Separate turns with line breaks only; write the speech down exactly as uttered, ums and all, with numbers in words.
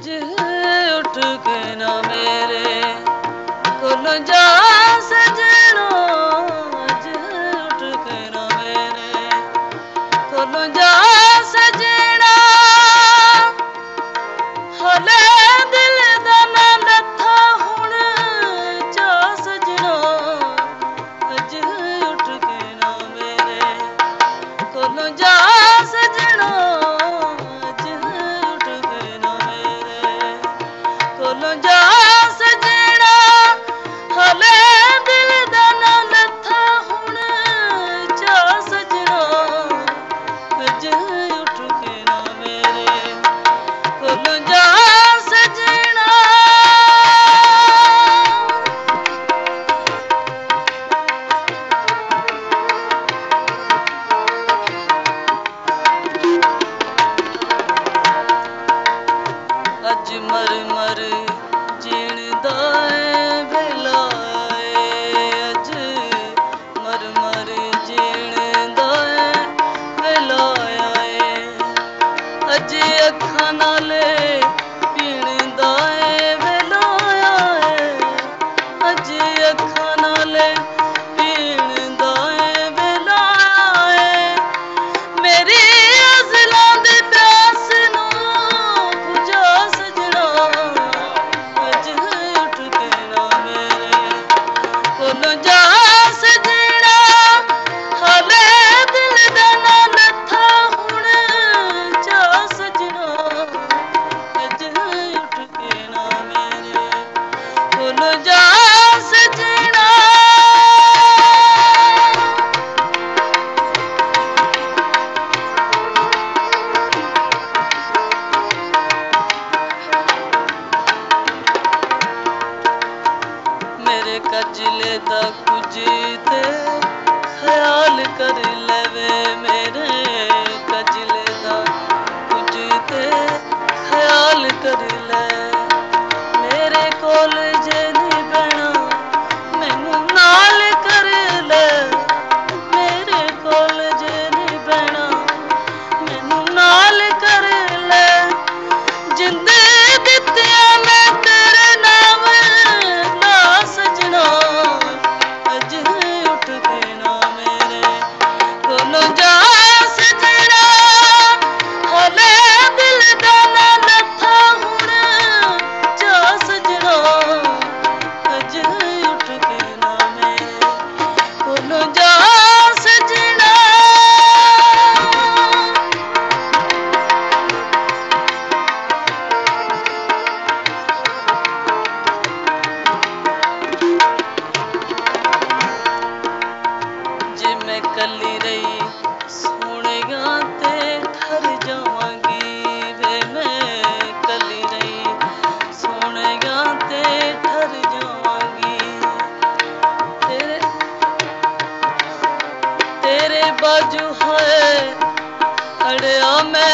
अज उठ के ना मेरे कोलों जा सजना, अज उठ के ना मेरे कोलों जा सजना, हले दिल दा ना लथा हुण जा सजना, अज उठ के ना मेरे कोलों जा सजना, अज उठ के ना मेरे कोलों जा सजना, हले दिल दा ना लथा हुण जा सजना, अज उठ के ना मेरे कोलों जा सजना। अज मर मर जीण दा वेला ए, अज मर मर जीण दा वेला ए, अज अखां नाले पीण दा वेला ए, अज अखां नाले पीण दा वेला ए, मेरी अज़लां दी प्यास नूं बुझा सजना, अज उठ के ना मेरे कोलों जा सजना, हले दिल दा ना लथा हुण जा सजना, अज उठ के ना मेरे कोलों जा सजना। मेरे कजले दा कुछ ते ख्याल कर लेवे, मेरे कजले दा कुछ ते ख्याल कर ले, मेरे कोल जे नहीं बहना मैनू नाल कर ले, मेरे कोल जे नहीं बहना मैनू नाल कर ले, जिंद दित्तियां मैं तेरे नाम ला सजना, अज उठ के ना मेरे कोलों जा सजना, हले दिल दा ना लथा हुण जा सजना, अज उठ के ना मेरे कोलों जा सजना। जे मैं कली रही सोहणिया ते ठर जावांगी वे, मैं कली रही सोहणिया ते ठर जावांगी, तेरे तेरे बाजू है अड़िया मैं